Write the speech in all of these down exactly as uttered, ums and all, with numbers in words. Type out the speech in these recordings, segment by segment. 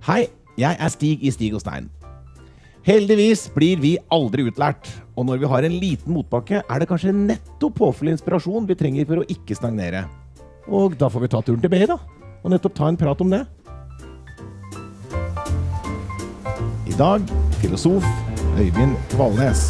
Hei, jeg er Stig i Stig og Stein. Heldigvis blir vi aldri utlært, og når vi har en liten motbakke, er det kanskje nettopp påfyll inspirasjon vi trenger for å ikke stagnere. Og da får vi ta turen til B I da, og nettopp ta en prat om det. I dag, filosof Øyvind Kvalnes.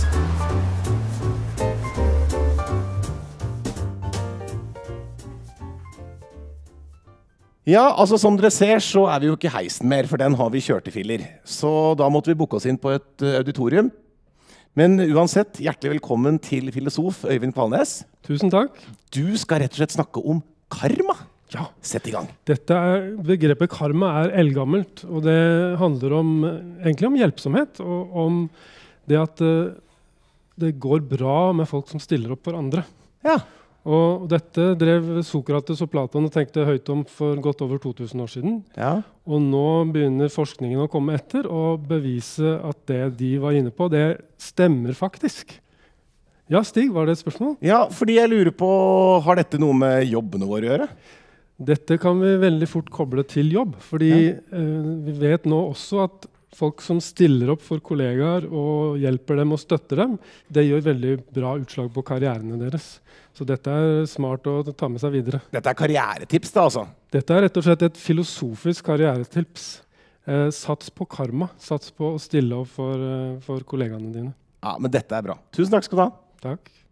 Ja, altså som dere ser så er vi jo ikke heisen mer, for den har vi kjørt i filler. Så da måtte vi booke oss inn på et uh, auditorium. Men uansett, hjertelig velkommen til filosof Øyvind Kvalnes. Tusen takk. Du skal rett og slett snakke om karma. Ja, sett i gang. Dette er, begrepet karma er eldgammelt, og det handler om, egentlig om hjelpsomhet, og om det at uh, det går bra med folk som stiller opp for andre. Ja. Og dette drev Sokrates og Platon og tenkte høyt om for godt over to tusen år siden. Ja. Og nå begynner forskningen å komme etter og bevise at det de var inne på, det stemmer faktisk. Ja, Stig, var det et spørsmål? Ja, fordi jeg lurer på, har dette noe med jobbene våre å gjøre? Dette kan vi veldig fort koble til jobb, fordi Ja. eh, vi vet nå også at folk som stiller opp for kollegaer og hjelper dem og støtter dem, det gjør veldig bra utslag på karrierene deres. Så dette er smart å ta med seg videre. Dette er karrieretips da, altså. Dette er rett og slett et filosofisk karrieretips. Eh, sats på karma. Sats på å stille opp for, eh, for kollegaene dine. Ja, men dette er bra. Tusen takk skal du ha. Takk.